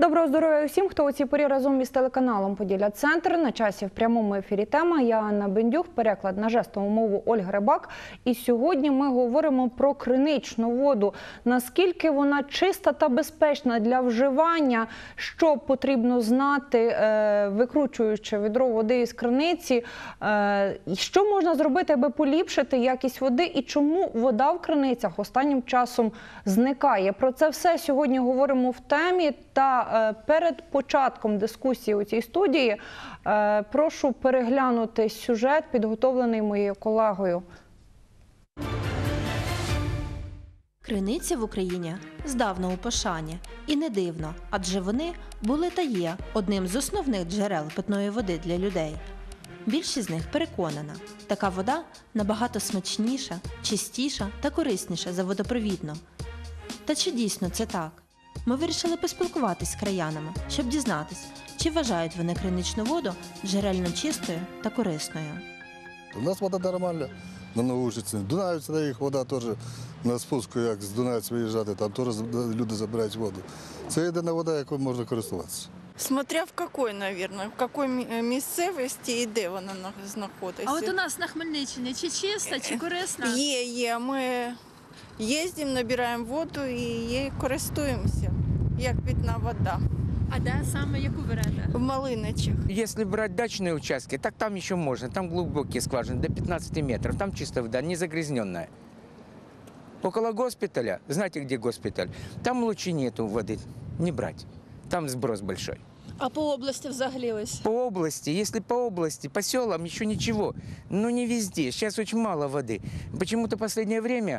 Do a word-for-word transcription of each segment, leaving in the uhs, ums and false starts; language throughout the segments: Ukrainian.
Доброго здоров'я усім, хто у цій порі разом із телеканалом «Поділля-Центр». На часі в прямому ефірі тема. Я Анна Бендюх, переклад на жестову мову Ольга Рибак. І сьогодні ми говоримо про криничну воду. Наскільки вона чиста та безпечна для вживання, що потрібно знати, викручуючи відро води із криниці, що можна зробити, аби поліпшити якість води і чому вода в криницях останнім часом зникає. Про це все сьогодні говоримо в темі. Та перед початком дискусії у цій студії прошу переглянути сюжет, підготовлений моєю колегою. Криниці в Україні здавна у пошані. І не дивно, адже вони були та є одним з основних джерел питної води для людей. Більшість з них переконана, така вода набагато смачніша, чистіша та корисніша за водопровідну. Та чи дійсно це так? Ми вирішили поспілкуватись з краянами, щоб дізнатись, чи вважають вони криничну воду джерельно чистою та корисною. У нас вода нормальна на Новоушиці. Дунаївці, їх вода теж на спуску, як з Дунаївця виїжджати, там теж люди забирають воду. Це єдина вода, якою можна користуватися. Смотря в якій, мабуть, в якій місцевості і де вона знаходиться. А от у нас на Хмельниччині чи чиста, чи корисна? Є, є. Ми їздимо, набираємо воду і її користуємося, як питна вода. А де саме, яку берете? В Малиничах. Если брать дачные участки, так там еще можно. Там глубокие скважины, до пятнадцати метров. Там чистая вода, не загрязненная. Около госпиталя, знаете, где госпиталь? Там лучше нету воды, не брать. Там сброс большой. А по області взагалі ось? По области, если по области, по селам еще ничего. Но не везде. Сейчас очень мало воды. Почему-то в последнее время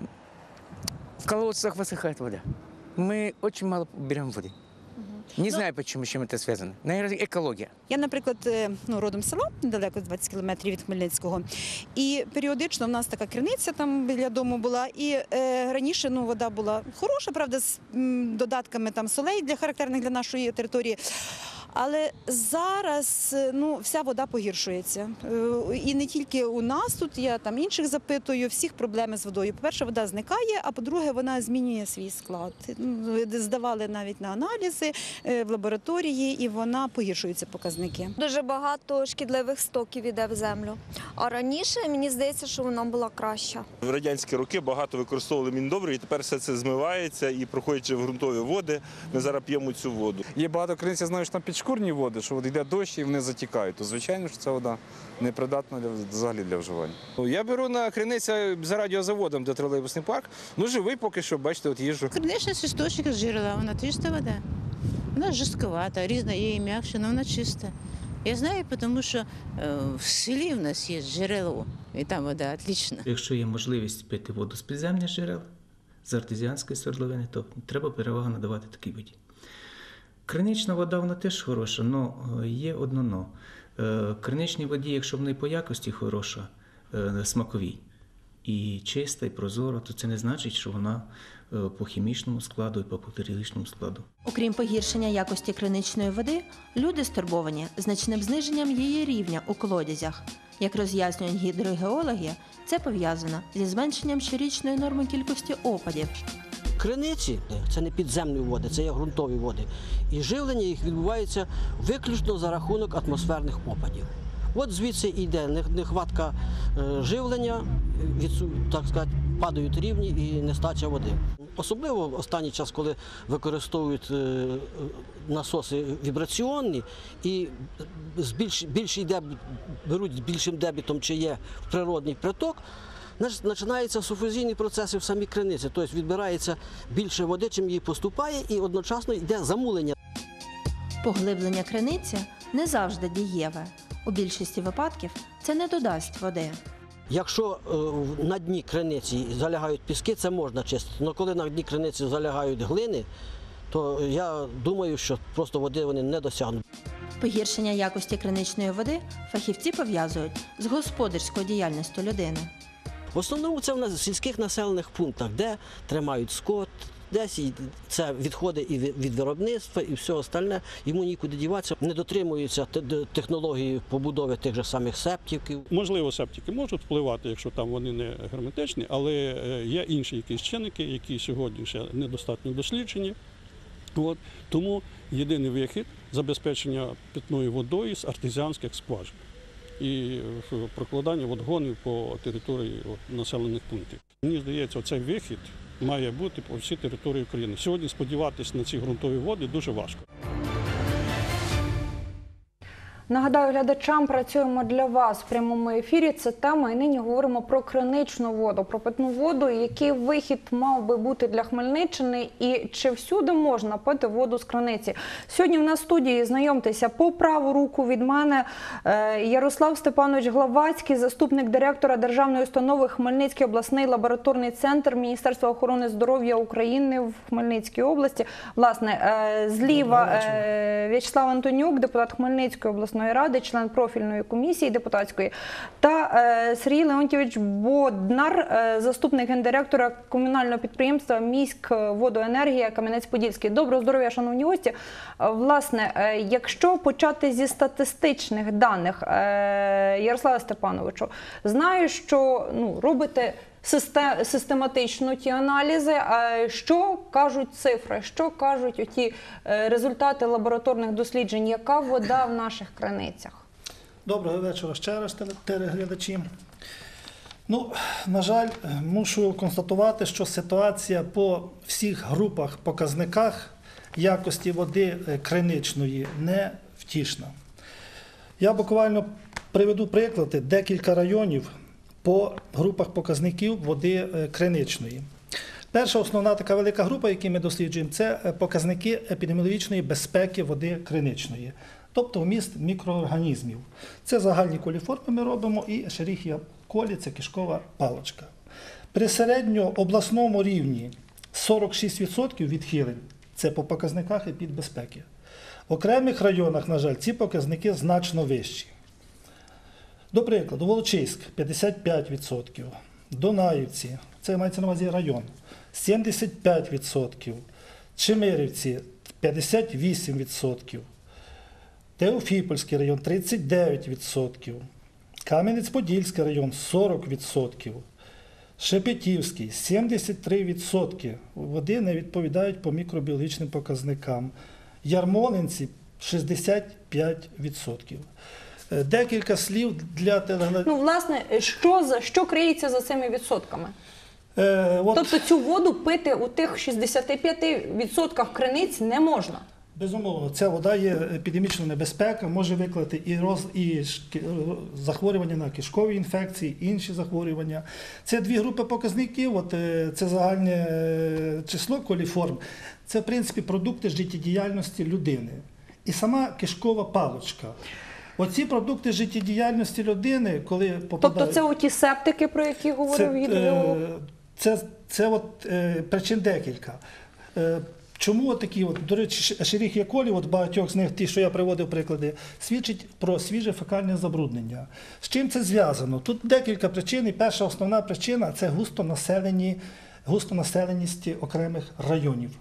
в колодцах высыхает вода. Мы очень мало берем воды. Не знаю, почему, с чем это связано. Наверное, екологія. Я, наприклад, ну, родом з села, недалеко, двадцять кілометрів від Хмельницького. І періодично в нас така криниця там біля дому була. І е, раніше ну, вода була хороша, правда, з м, додатками там солей для характерних для нашої території. Але зараз ну, вся вода погіршується. І не тільки у нас тут, я там інших запитую, всіх проблеми з водою. По-перше, вода зникає, а по-друге, вона змінює свій склад. Здавали навіть на аналізи в лабораторії, і вона погіршуються показники. Дуже багато шкідливих стоків іде в землю. А раніше, мені здається, що вона була краща. В радянські роки багато використовували міндобрив, і тепер все це змивається і, проходячи в ґрунтові води, ми зараз п'ємо цю воду. Є багато криниць, я знаю, що там підшкурні води, що от йде дощ і вони затікають, то звичайно, що ця вода непридатна для, взагалі для вживання. Я беру на криниця за радіозаводом, де тролейбусний парк, ну живий поки що, бачите, от їжджу. Кринична з істочника з джерела, вона чиста вода. Вона жорстковата, різна є і м'якша, але вона чиста. Я знаю, тому що в селі в нас є джерело, і там вода отлічна. Якщо є можливість пити воду з підземних джерел, з артезіанської свердловини, то треба перевагу надавати такій воді. Кринична вода, вона теж хороша, але є одно но. Криничній воді, якщо в неї по якості хороша, смаковій, і чиста, і прозора, то це не значить, що вона по хімічному складу і по бактеріологічному складу. Окрім погіршення якості криничної води, люди стурбовані значним зниженням її рівня у колодязях. Як роз'яснюють гідрогеологи, це пов'язано зі зменшенням щорічної норми кількості опадів. Криниці – це не підземні води, це є ґрунтові води. І живлення їх відбувається виключно за рахунок атмосферних опадів. От звідси йде нехватка живлення, так сказати, падають рівні і нестача води. Особливо в останній час, коли використовують насоси вібраційні і більший дебіт, беруть з більшим дебітом, чи є природний приток, починаються суфузійні процеси в самій криниці, тобто відбирається більше води, чим їй поступає, і одночасно йде замулення. Поглиблення криниці не завжди дієве. У більшості випадків це не додасть води. Якщо на дні криниці залягають піски, це можна чистити. Але коли на дні криниці залягають глини, то я думаю, що просто води вони не досягнуть. Погіршення якості криничної води фахівці пов'язують з господарською діяльністю людини. В основному це в нас в сільських населених пунктах, де тримають скот, десь це відходи і від виробництва, і все остальне, йому нікуди діватися. Не дотримуються технології побудови тих же самих септиків. Можливо, септики можуть впливати, якщо там вони не герметичні, але є інші якісь чинники, які сьогодні ще недостатньо досліджені. От. Тому єдиний вихід – забезпечення питною водою з артезіанських скважин і прокладання водогонів по території от, населених пунктів. Мені здається, цей вихід має бути по всій території України. Сьогодні сподіватися на ці ґрунтові води дуже важко. Нагадаю глядачам, працюємо для вас в прямому ефірі. Це тема, і нині говоримо про криничну воду, про питну воду, який вихід мав би бути для Хмельниччини і чи всюди можна пити воду з криниці. Сьогодні в нас в студії, знайомтеся, по праву руку від мене Ярослав Степанович Главацький, заступник директора Державної установи Хмельницький обласний лабораторний центр Міністерства охорони здоров'я України в Хмельницькій області. Власне, зліва В'ячеслав Антонюк, депутат Хмельницької обласної ради, член профільної комісії депутатської, та е, Сергій Леонтійович Боднар, е, заступник гендиректора комунального підприємства «Міськводоенергія» Кам'янець-Подільський. Доброго здоров'я, шановні гості. Е, власне, е, якщо почати зі статистичних даних, е, Ярославе Степановичу, знаю, що ну, робите систематично ті аналізи. Що кажуть цифри, що кажуть оті результати лабораторних досліджень? Яка вода в наших криницях? Доброго вечора ще раз, телеглядачі. Ну, на жаль, мушу констатувати, що ситуація по всіх групах, показниках якості води криничної не втішна. Я буквально приведу приклади, декілька районів по групах показників води криничної. Перша основна така велика група, яку ми досліджуємо, це показники епідеміологічної безпеки води криничної, тобто вміст мікроорганізмів. Це загальні коліформи ми робимо і Escherichia coli, це кишкова паличка. При середньообласному рівні сорок шість відсотків відхилень – це по показниках епідбезпеки. В окремих районах, на жаль, ці показники значно вищі. До прикладу, Волочиськ – п'ятдесят п'ять відсотків, Дунаївці, це мається на увазі район, сімдесят п'ять відсотків, Чемерівці – п'ятдесят вісім відсотків, Теофіпольський район – тридцять дев'ять відсотків, Кам'янець-Подільський район – сорок відсотків, Шепетівський – сімдесят три відсотки води не відповідають по мікробіологічним показникам, Ярмолинці – шістдесят п'ять відсотків. Декілька слів для телеглядачів. Ну, власне, що, за, що криється за цими відсотками? Е, от... Тобто цю воду пити у тих шістдесяти п'яти відсотках криниць не можна? Безумовно, ця вода є епідемічна небезпека, може викликати і, роз, і захворювання на кишкові інфекції, інші захворювання. Це дві групи показників, от, це загальне число коліформ, це в принципі продукти життєдіяльності людини. І сама кишкова паличка. Оці продукти життєдіяльності людини, коли попадають... Тобто це оті септики, про які говорив гідролог? Це, це, це от, е, причин декілька. Е, чому от такі, от, до речі, Escherichia coli, от багатьох з них, ті, що я приводив приклади, свідчить про свіже фекальне забруднення. З чим це зв'язано? Тут декілька причин, і перша основна причина – це густонаселені, густонаселеність окремих районів.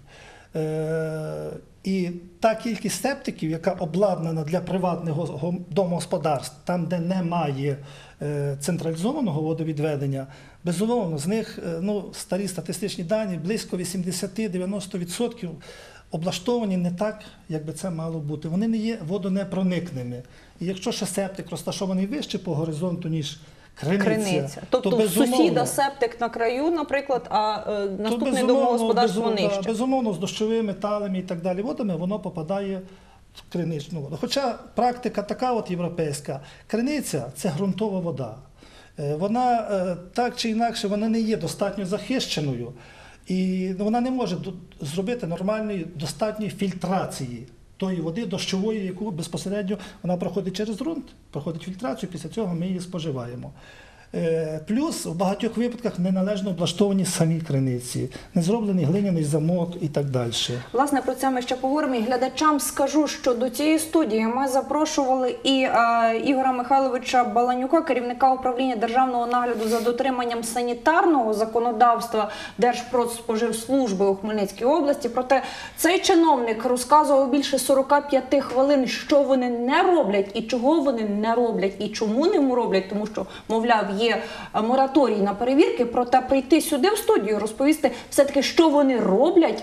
Е, І та кількість септиків, яка обладнана для приватного домогосподарств, там, де немає централізованого водовідведення, безумовно, з них ну, старі статистичні дані, близько вісімдесят-дев'яносто відсотків облаштовані не так, як би це мало бути. Вони не є водонепроникними. І якщо ще септик розташований вище по горизонту, ніж криниця, криниця. Тобто то, сусіда септик на краю, наприклад, а е, наступний домогосподарство нижче. Да, безумовно, з дощовими металами і так далі водами воно попадає в криничну воду. Хоча практика така от європейська. Криниця – це ґрунтова вода. Вона так чи інакше вона не є достатньо захищеною. І вона не може зробити нормальної, достатньої фільтрації тої води дощової, яку безпосередньо вона проходить через ґрунт, проходить фільтрацію, після цього ми її споживаємо. Плюс в багатьох випадках неналежно облаштовані самі криниці, не зроблений глиняний замок і так далі. Власне, про це ми ще поговоримо. І глядачам скажу, що до цієї студії ми запрошували і е, Ігоря Михайловича Баланюка, керівника управління державного нагляду за дотриманням санітарного законодавства Держпродспоживслужби у Хмельницькій області. Проте цей чиновник розказував більше сорока п'яти хвилин, що вони не роблять і чого вони не роблять, і чому не роблять, тому що, мовляв, є мораторій на перевірки, проте прийти сюди в студію, розповісти все-таки, що вони роблять,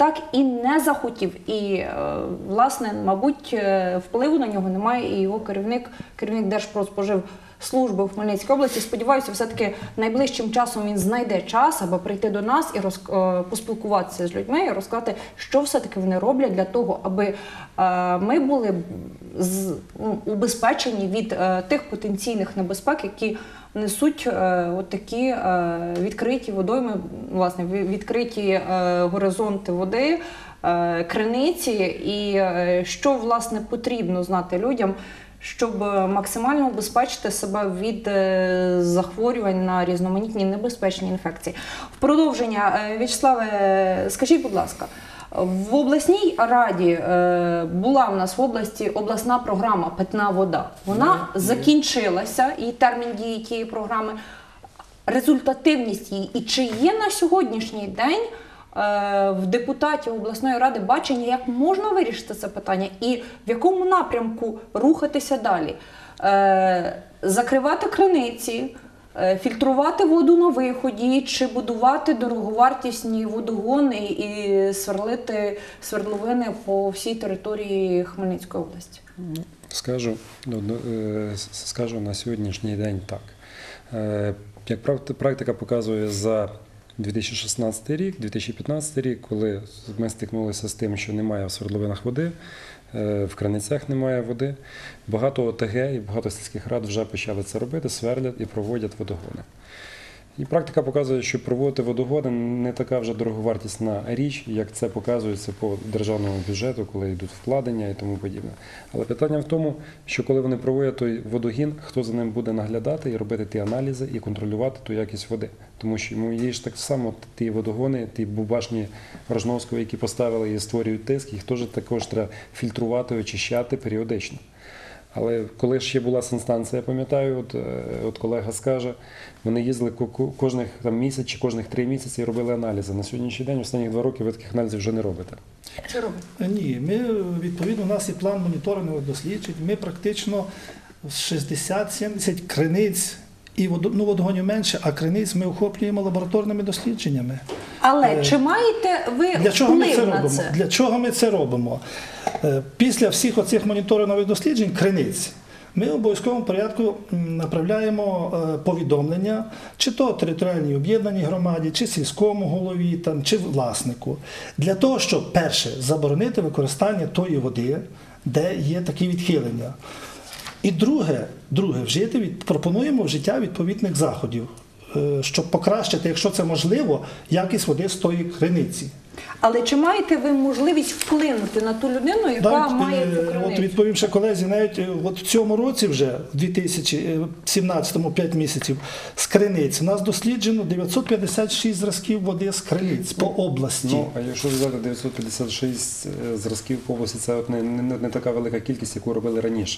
так і не захотів. І, е, власне, мабуть, е, впливу на нього немає і його керівник, керівник Держпродспоживслужби в Хмельницькій області. Сподіваюся, все-таки найближчим часом він знайде час, аби прийти до нас і роз, е, поспілкуватися з людьми і розказати, що все-таки вони роблять для того, аби е, ми були з, ну, убезпечені від е, тих потенційних небезпек, які несуть е, от такі е, відкриті водойми, власне, ві- відкриті е, горизонти води, е, криниці, і е, що, власне, потрібно знати людям, щоб е, максимально убезпечити себе від е, захворювань на різноманітні небезпечні інфекції. В продовження, е, В'ячеславе, е, скажіть, будь ласка, в обласній раді е, була в нас в області обласна програма «Питна вода». Вона закінчилася, і термін дії тієї програми, результативність її. І чи є на сьогоднішній день е, в депутатів обласної ради бачення, як можна вирішити це питання і в якому напрямку рухатися далі? Е, закривати криниці, фільтрувати воду на виході, чи будувати дороговартісні водогони і сверлити свердловини по всій території Хмельницької області? Скажу, ну, е, скажу на сьогоднішній день так. Е, Як практи- практика показує за дві тисячі шістнадцятий рік, дві тисячі п'ятнадцятий рік, коли ми стикнулися з тим, що немає в свердловинах води, е, в криницях немає води, багато О Те Ге і багато сільських рад вже почали це робити, сверлять і проводять водогони. І практика показує, що проводити водогони не така вже дороговартісна річ, як це показується по державному бюджету, коли йдуть вкладення і тому подібне. Але питання в тому, що коли вони проводять той водогін, хто за ним буде наглядати і робити ті аналізи і контролювати ту якість води. Тому що ну, є ж так само ті водогони, ті бубашні Рожновського, які поставили і створюють тиск, їх теж також треба фільтрувати, очищати періодично. Але коли ще була санстанція, я пам'ятаю, от, от колега скаже, вони їздили кожних там, місяць чи кожних три місяці і робили аналізи. На сьогоднішній день, останні два роки, ви таких аналізів вже не робите. Чи робите? Ні, ми, відповідно, у нас є план моніторингових досліджень. Ми практично шістдесят-сімдесят криниць, і водо, ну, водогонів менше, а криниць ми охоплюємо лабораторними дослідженнями. Але Е, чи маєте ви Для чого ми вплив це на робимо? це? Для чого ми це робимо? Е, Після всіх оцих моніторингових досліджень криниць ми в обов'язковому порядку м, направляємо е, повідомлення, чи то територіальній об'єднаній громаді, чи сільському голові, там, чи власнику, для того, щоб, перше, заборонити використання тої води, де є такі відхилення. І друге, друге вжити від, пропонуємо вжиття відповідних заходів, е, щоб покращити, якщо це можливо, якість води з тої криниці. Але чи маєте ви можливість вплинути на ту людину, яка Навіть, має е, цю от криницю? відповім ще колезі, навіть е, от в цьому році вже, в дві тисячі сімнадцятому, п'ять місяців, з криниць, у нас досліджено дев'ятсот п'ятдесят шість зразків води з криниць по області. Ну, а якщо взяти дев'ятсот п'ятдесят шість зразків по області, це от не, не, не така велика кількість, яку робили раніше.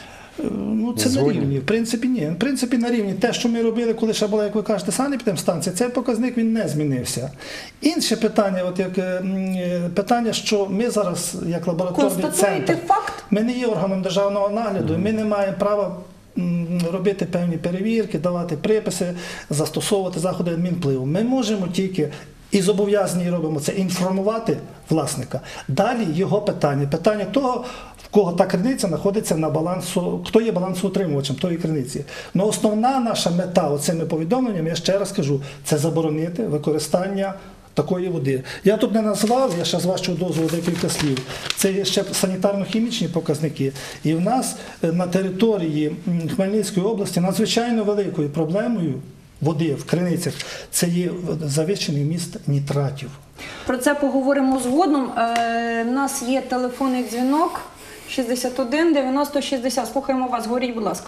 Ну, це на рівні. В принципі, ні. В принципі, на рівні. Те, що ми робили, коли ще була, як ви кажете, санепідемстанція, цей показник він не змінився. Інше питання, от як м, питання, що ми зараз, як лабораторний центр, факт? ми не є органом державного нагляду, mm-hmm. ми не маємо права м, робити певні перевірки, давати приписи, застосовувати заходи адмінвпливу. Ми можемо тільки і зобов'язані робимо це інформувати власника. Далі його питання. Питання того, в кого та криниця знаходиться на балансу, хто є балансоутримувачем тої криниці. Но основна наша мета оцими повідомленнями, я ще раз кажу, це заборонити використання такої води. Я тут не назвав, я ще з вашого дозволу декілька слів. Це є ще санітарно-хімічні показники. І в нас на території Хмельницької області надзвичайно великою проблемою води в криницях це є завищений вміст нітратів. Про це поговоримо згодом. Е, у нас є телефонний дзвінок шістдесят один дев'яносто шістдесят. Слухаємо вас. Говоріть, будь ласка.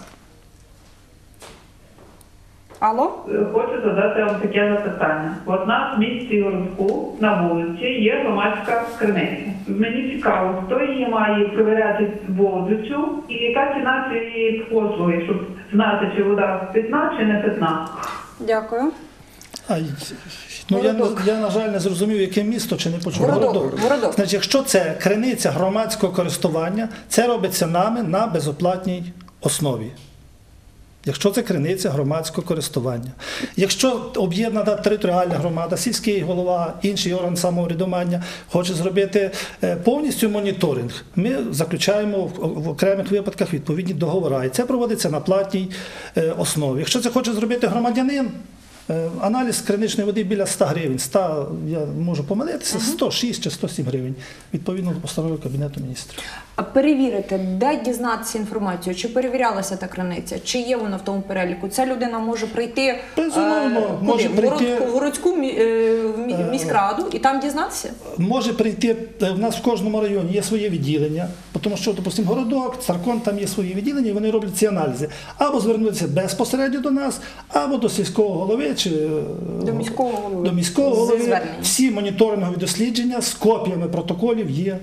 Алло? Хочу задати вам таке запитання. От у нас в місті Городку на вулиці є громадська криниця. Мені цікаво, хто її має перевіряти воду цю і яка ціна цієї послуги, щоб знати, чи вода питна чи не питна. Дякую. А, ну, я, я, на жаль, не зрозумів, яке місто чи не почув. Городок. Городок. Значить, якщо це криниця громадського користування, це робиться нами на безоплатній основі. якщо це криниця громадського користування. Якщо об'єднана територіальна громада, сільський голова, інший орган самоврядування хоче зробити повністю моніторинг, ми заключаємо в окремих випадках відповідні договори. І це проводиться на платній основі. Якщо це хоче зробити громадянин, аналіз криничної води біля ста гривень, сто, я можу помилитися, сто шість чи сто сім гривень, відповідно до постанови Кабінету міністрів. А перевірити, де дізнатися інформацію, чи перевірялася та криниця, чи є вона в тому переліку? Ця людина може прийти Безумовно, е, може в прийти городську, в городську е, міськраду і там дізнатися? Може прийти, в нас в кожному районі є своє відділення, тому що, допустимо, городок, Царкон, там є свої відділення, і вони роблять ці аналізи. Або звернутися безпосередньо до нас, або до сільського голови, чи до міського голови. До міського голови. Всі моніторингові дослідження з копіями протоколів є,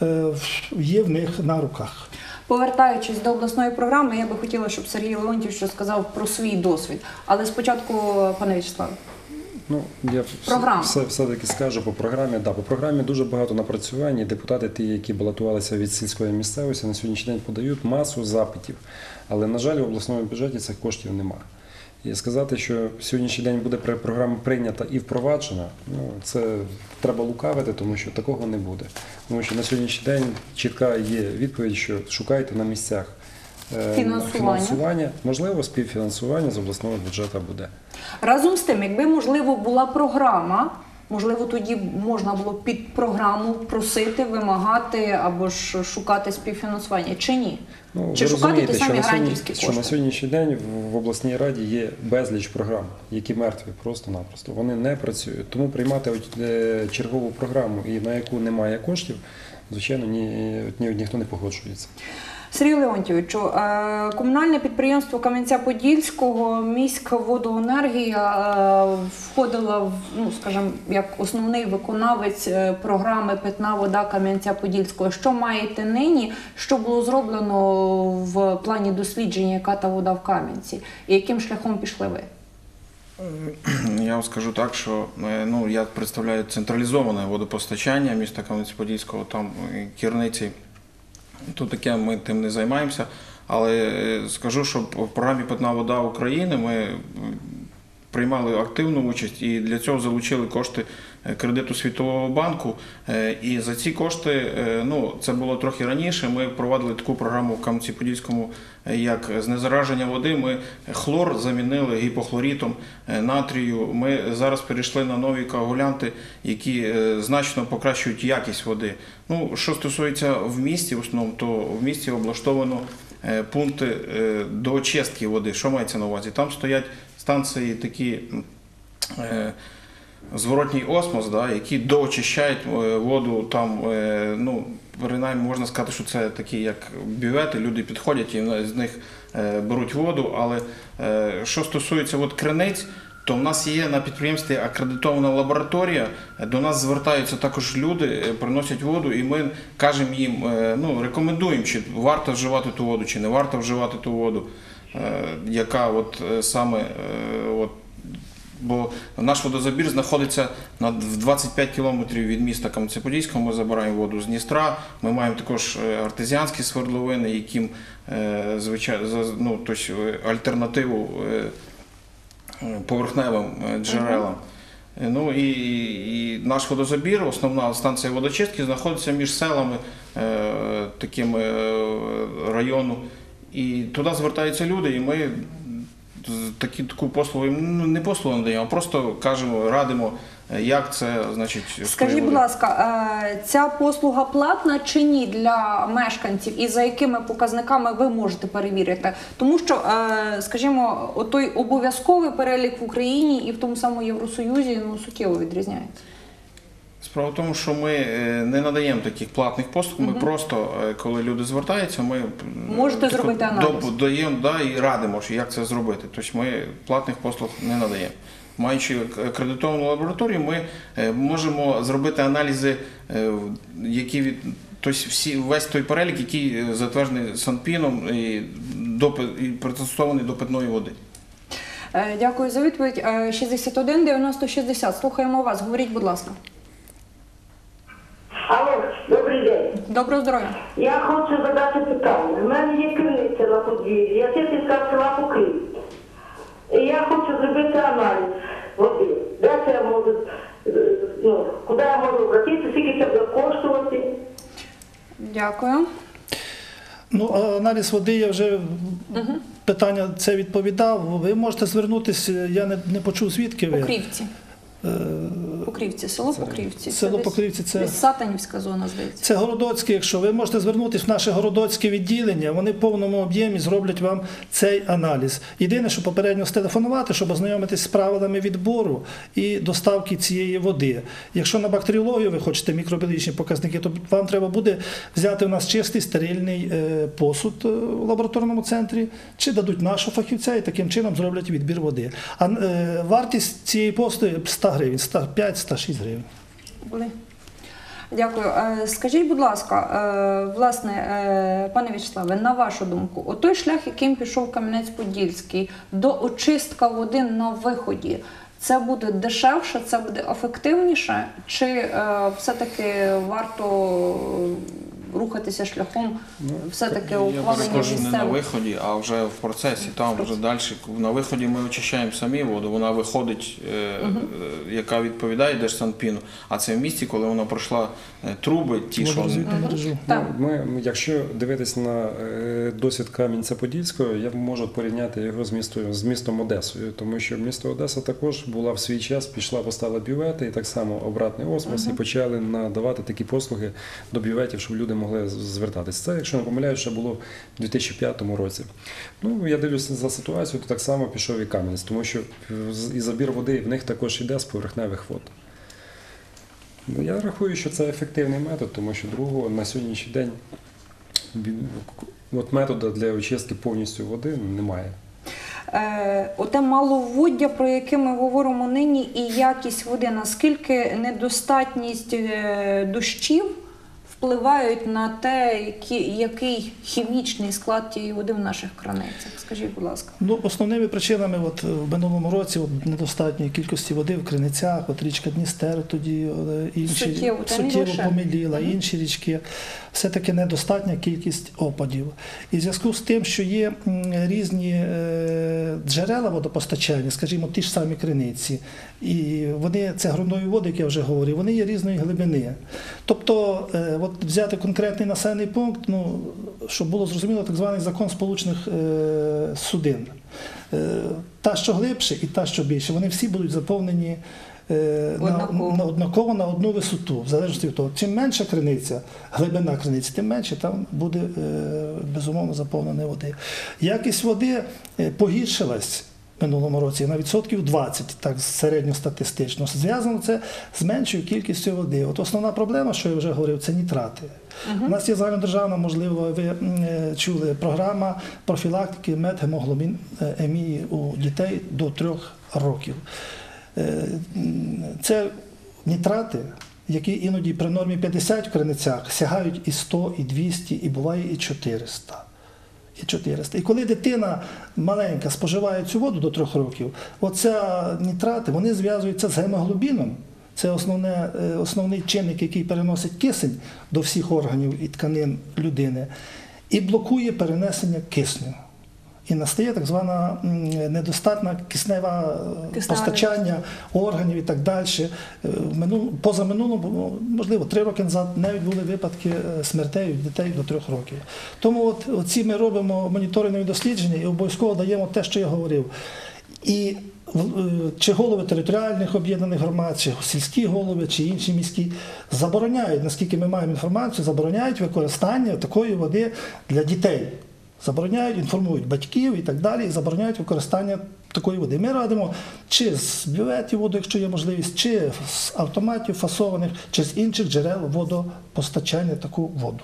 є в них на руках. Повертаючись до обласної програми, я би хотіла, щоб Сергій Леонтійович сказав про свій досвід. Але спочатку, пане В'ячеславе. Ну, я Програма. все, все-таки скажу по програмі. Да, по програмі дуже багато напрацювань. І депутати, ті, які балотувалися від сільської місцевості, на сьогоднішній день подають масу запитів. Але, на жаль, в обласному бюджеті цих коштів немає. І сказати, що сьогоднішній день буде програма прийнята і впроваджена, ну, це треба лукавити, тому що такого не буде. Тому що на сьогоднішній день чітка є відповідь, що шукайте на місцях фінансування. фінансування. Можливо, співфінансування з обласного бюджету буде. Разом з тим, якби, можливо, була програма, можливо, тоді можна було під програму просити, вимагати або ж шукати співфінансування, чи ні? Ну, чи шукати ті самі грантівські кошти? Що на кошти? сьогоднішній день в обласній раді є безліч програм, які мертві просто-напросто. Вони не працюють. Тому приймати чергову програму, і на яку немає коштів, звичайно, ні, ні, ніхто не погоджується. Сергій Леонтійовичу, комунальне підприємство Кам'янця-Подільського, міськводоенергія входила в, ну, скажімо, як основний виконавець програми «Питна вода Кам'янця-Подільського». Що маєте нині? Що було зроблено в плані дослідження, яка та вода в Кам'янці? І яким шляхом пішли ви? Я вам скажу так, що ну, я представляю централізоване водопостачання міста Кам'янця-Подільського, там керівниці. Тут таке ми тим не займаємося, але скажу, що в програмі «Питна вода України» ми приймали активну участь і для цього залучили кошти кредиту Світового банку. І за ці кошти, ну це було трохи раніше, ми проводили таку програму в Кам'янці-Подільському, як знезараження води. Ми хлор замінили гіпохлорітом натрію. Ми зараз перейшли на нові коагулянти, які значно покращують якість води. Ну, що стосується в місті, в основному, то в місті облаштовано пункти до очистки води. Що мається на увазі? Там стоять станції такі, е, зворотній осмос, да, які доочищають воду, там, е, ну, принаймні можна сказати, що це такі як бювети, люди підходять і з них е, беруть воду, але е, що стосується от криниць, то в нас є на підприємстві акредитована лабораторія, до нас звертаються також люди, приносять воду, і ми кажемо їм, е, ну, рекомендуємо, чи варто вживати ту воду, чи не варто вживати ту воду, яка от саме, от, бо наш водозабір знаходиться на двадцять п'ять кілометрів від міста Кам'янця-Подільського, ми забираємо воду з Дністра, ми маємо також артезіанські свердловини, яким, звичайно, ну, тобто альтернативу поверхневим джерелам. Ну і, і наш водозабір, основна станція водочистки, знаходиться між селами такими району. І туди звертаються люди, і ми такі, таку послугу, ну не послугу надаємо, а просто кажемо, радимо, як це, значить... Скажіть, будь ласка, ця послуга платна чи ні для мешканців і за якими показниками ви можете перевірити? Тому що, скажімо, той обов'язковий перелік в Україні і в тому самому Євросоюзі, ну, суттєво відрізняється. Справа в тому, що ми не надаємо таких платних послуг, ми угу. просто, коли люди звертаються, ми можете зробити аналіз. Даємо, да, і радимо, як це зробити. Тобто ми платних послуг не надаємо. Маючи акредитовану лабораторію, ми можемо зробити аналізи, які від, тобто всі, весь той перелік, який затверджений Санпіном і, і пристосований до питної води. Дякую за відповідь. шістдесят один дев'яносто шістдесят. Слухаємо вас. Говоріть, будь ласка. Алло, добрий день. Доброго здоров'я. Я хочу задати питання. У мене є криниця на подвір'ї, я сільська села Покрив. Дякую. Ну, а аналіз води я вже питання це відповідав. Ви можете звернутися, я не, не почув, звідки ви. Покрівці. Покрівці, село Покрівці. Село Покрівці, це... Десь Сатанівська зона, здається. Це Городоцьке, якщо ви можете звернутися в наше Городоцьке відділення, вони в повному об'ємі зроблять вам цей аналіз. Єдине, що попередньо стелефонувати, щоб ознайомитись з правилами відбору і доставки цієї води. Якщо на бактеріологію ви хочете мікробіологічні показники, то вам треба буде взяти у нас чистий стерильний посуд в лабораторному центрі, чи дадуть нашого фахівця і таким чином зроблять відбір води. А вартість цієї послуги сто гривень, сто п'ять - сто шість гривень. Були. Дякую. Скажіть, будь ласка, власне, пане В'ячеславе, на вашу думку, отой шлях, яким пішов Кам'янець-Подільський до очистка води на виході, це буде дешевше, це буде ефективніше, чи все-таки варто рухатися шляхом все-таки ухвалення місцевих? Не на місцевих? виході, а вже в процесі, там вже далі. На виході ми очищаємо самі воду, вона виходить, е, Мгм. е, яка відповідає Держсанпіну, а це в місті, коли вона пройшла е, труби, ті, що... Ну, ми, ми, якщо дивитись на е, досвід Кам'янця-Подільського, я можу порівняти його з містом, з містом Одесою, тому що місто Одеса також була в свій час, пішла, поставила бювети, і так само обратний осмос, Мгм. і почали надавати такі послуги до бюветів, щоб люди могли звертатися. Це, якщо не помиляюсь, ще було в дві тисячі п'ятому році. Ну, я дивлюся за ситуацію, то так само пішов і Кам'янець, тому що і забір води в них також йде з поверхневих вод. Ну, я рахую, що це ефективний метод, тому що другого на сьогоднішній день от методу для очистки повністю води немає. Е, Оте маловоддя, про яке ми говоримо нині, і якість води, наскільки недостатність е, дощів впливають на те, який, який хімічний склад тієї води в наших криницях? Скажіть, будь ласка. Ну, основними причинами от, в минулому році от, недостатньої кількості води в криницях, от річка Дністер тоді, е, інші Суттєво, та не суттєво лише. поміліла, інші річки. Все-таки недостатня кількість опадів. І в зв'язку з тим, що є м, різні е, джерела водопостачання, скажімо, ті ж самі криниці, і вони, це ґрунтові води, як я вже говорив, вони є різної глибини. Тобто, е, от взяти конкретний населений пункт, ну, щоб було зрозуміло, так званий закон сполучних е, судин. Е, та, що глибше, і та, що більше, вони всі будуть заповнені е, на, на, однаково на одну висоту, в залежності від того. Чим менша криниця, глибина криниці, тим менше там буде е, безумовно заповнена води. Якість води е, погіршилась в минулому році на відсотків двадцять, так середньостатистично. Зв'язано це з меншою кількістю води. От основна проблема, що я вже говорив, це нітрати. Мгм. У нас є загальнодержавна, можливо, ви е, чули, програма профілактики метгемоглобінемії у дітей до трьох років. Е, Це нітрати, які іноді при нормі п'ятдесят в криницях сягають і сто, і двісті, і буває і чотириста. І чотириста. І коли дитина маленька споживає цю воду до трьох років, оця нітрати, вони зв'язуються з гемоглобіном. Це основне, е, основний чинник, який переносить кисень до всіх органів і тканин людини, і блокує перенесення кисню. І настає так звана м, недостатна кисневе Киснева постачання органів і так далі. Е, в минул- Позаминулому, можливо, три роки назад навіть були випадки е, смертей у дітей до трьох років. Тому от, оці ми робимо моніторингові дослідження і обов'язково даємо те, що я говорив. І в- е, чи голови територіальних об'єднаних громад, чи сільські голови, чи інші міські забороняють, наскільки ми маємо інформацію, забороняють використання такої води для дітей. Забороняють, інформують батьків і так далі, і забороняють використання такої води. Ми радимо чи з бюветів воду, якщо є можливість, чи з автоматів фасованих, чи з інших джерел водопостачання таку воду.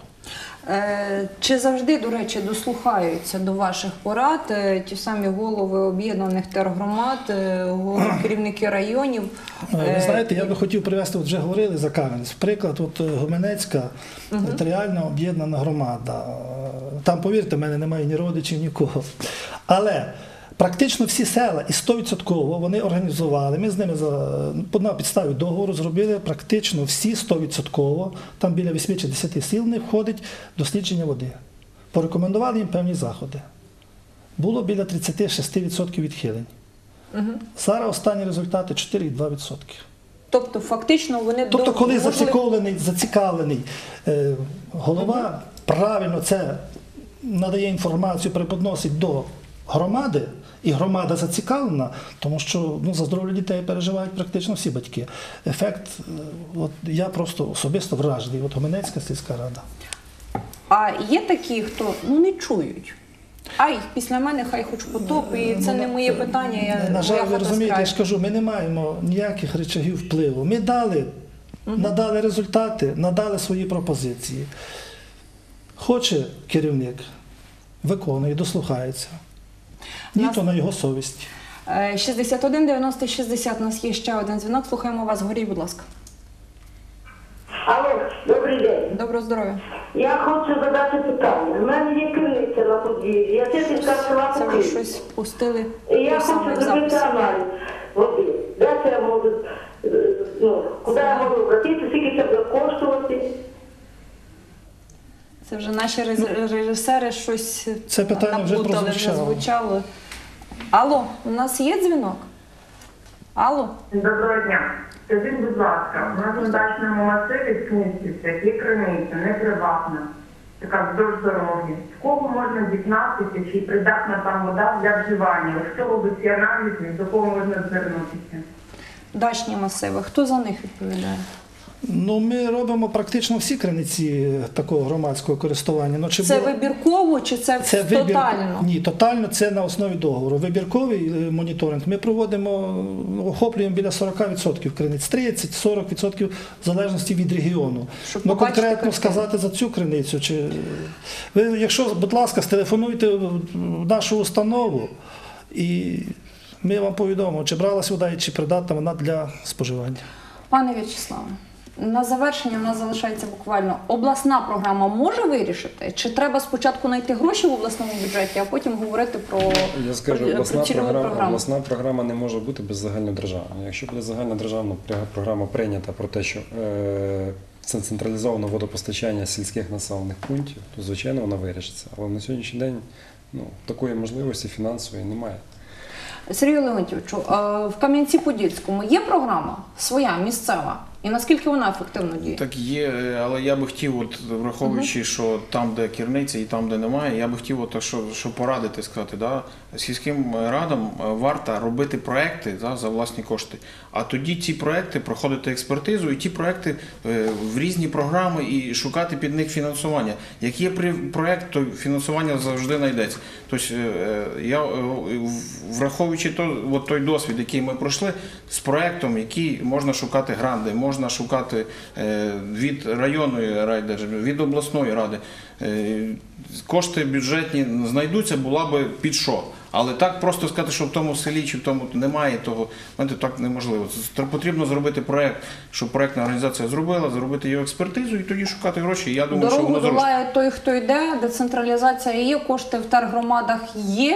Е, Чи завжди, до речі, дослухаються до ваших порад е, ті самі голови об'єднаних тергромад, е, голови керівники районів? Ви Е, знаєте, я би хотів привести, от вже говорили за Кам'янець, приклад, от е, Гуменецька Мгм. територіальна об'єднана громада. Там, повірте, в мене немає ні родичів, нікого. Але практично всі села і сто відсотків вони організували, ми з ними за, на підставі договору зробили практично всі сто відсотків, там біля вісім чи десять сіл не входить дослідження води. Порекомендували їм певні заходи. Було біля тридцять шість відсотків відхилень. Мгм. Зараз останні результати чотири цілих дві десятих відсотка. Тобто, фактично, вони Тобто, до- коли можливо- зацікавлений, зацікавлений е, голова правильно це надає інформацію, преподносить до громади, і громада зацікавлена, тому що ну, за здоров'я дітей переживають практично всі батьки. Ефект, от, я просто особисто вражений, от Гомінецька сільська рада. А є такі, хто ну, не чують? Ай, після мене хай хоч потоп, і це не моє питання, я, На жаль, моя ви розумієте, я фотоскрайб. ж кажу, ми не маємо ніяких речагів впливу. Ми дали, надали результати, надали свої пропозиції. Хоче керівник, виконує, дослухається. Ні, то на його совісті. Е, шістдесят один дев'яносто шістдесят, у нас є ще один дзвінок, слухаємо вас, говоріть, будь ласка. Алло, добрий день. Доброго здоров'я. Я хочу задати питання. У мене є криниця на подвір'ї, я жителька села Це вже Покрив. щось пустили. І я той самий хочу зробити запис. аналіз води. Де це я можу, е, ну, куди я можу обратитися, скільки це буде коштувати. Це вже наші рез- режисери щось Це питання вже наплутали, прозвучало. звучало. Алло, у нас є дзвінок? Алло? Доброго дня. Скажіть, будь ласка, у нас на дачному масиві в Кінцівцях є криниця, не приватна, така вздовж дороги. В кого можна дізнатися, чи придатна там вода для вживання? Ось хто робить ці аналізи, до кого можна звернутися? Дачні масиви. Хто за них відповідає? Ну, ми робимо практично всі криниці такого громадського користування. Ну, чи Це було- вибірково чи це, Це вибір... тотально? Ні, тотально це на основі договору. Вибірковий е, моніторинг ми проводимо, ну, охоплюємо біля сорок відсотків криниць, тридцять-сорок відсотків в залежності від регіону. Щоб Ну, побачити конкретно картину. сказати за цю криницю, чи ви, якщо, будь ласка, стелефонуйте в нашу установу, і ми вам повідомимо, чи бралась вода, і чи придатна вона для споживання. Пане В'ячеславе, на завершення в нас залишається буквально обласна програма може вирішити? Чи треба спочатку знайти гроші в обласному бюджеті, а потім говорити про, Я скажу, про, обласна про цільову програма, програму? обласна програма не може бути без загальнодержавної. Якщо буде загальнодержавна програма прийнята про те, що е, це централізоване водопостачання сільських населених пунктів, то, звичайно, вона вирішиться. Але на сьогоднішній день ну, такої можливості фінансової немає. Сергію Леонтійовичу, е, в Кам'янці-Подільському є програма своя, місцева? І наскільки вона ефективно діє? Так є, е, але я би хотів, от, враховуючи, що там, де керниця і там, де немає, я би хотів, от, що, що порадити, сказати, да? Сільським радам варто робити проекти, да, за власні кошти, а тоді ті проекти проходити експертизу і ті проекти е, в різні програми і шукати під них фінансування. Як є при- проект, то фінансування завжди знайдеться. Тобто, е, я, е, враховуючи то, от той досвід, який ми пройшли, з проектом, який можна шукати гранди, можна шукати е, від районної райдержави, від обласної ради. Е, Кошти бюджетні знайдуться, була би під що. Але так просто сказати, що в тому селі чи в тому немає того, знаєте, так неможливо. Це потрібно зробити проект, щоб проектна організація зробила, зробити його експертизу і тоді шукати гроші. Я думаю, що Дорогу воно зручно. долає той, хто йде, децентралізація є, кошти в тергромадах є.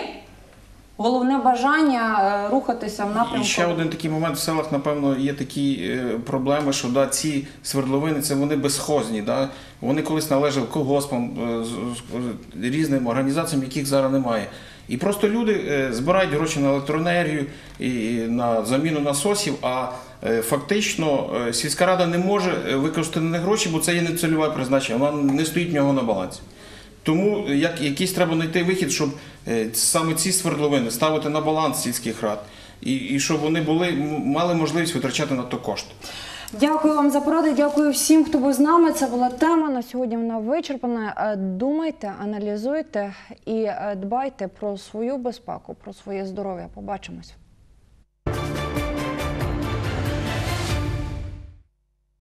Головне бажання е, рухатися в напрямку. І ще один такий момент в селах, напевно, є такі е, проблеми, що да, ці свердловини, це вони безхозні. Да? Вони колись належали колгоспам, е, з- з- різним організаціям, яких зараз немає. І просто люди е, збирають гроші на електроенергію і на заміну насосів, а е, фактично е, сільська рада не може використати на них гроші, бо це є нецільове призначення, вона не стоїть в нього на балансі. Тому як, якийсь треба знайти вихід, щоб е, саме ці свердловини ставити на баланс сільських рад, і, і щоб вони були, м- мали можливість витрачати на то кошти. Дякую вам за поради, дякую всім, хто був з нами. Це була тема, на сьогодні вона вичерпана. Е, Думайте, аналізуйте і е, дбайте про свою безпеку, про своє здоров'я. Побачимось.